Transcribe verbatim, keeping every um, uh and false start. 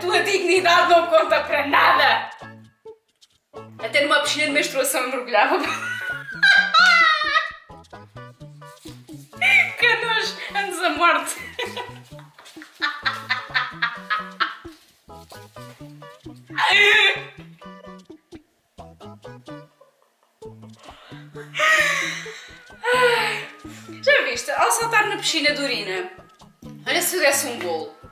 tua dignidade não conta para nada. Até numa piscina de menstruação eu mergulhava. Que nojo, antes a morte. Já viste? Ao saltar na piscina de urina, olha se eu desse um bolo.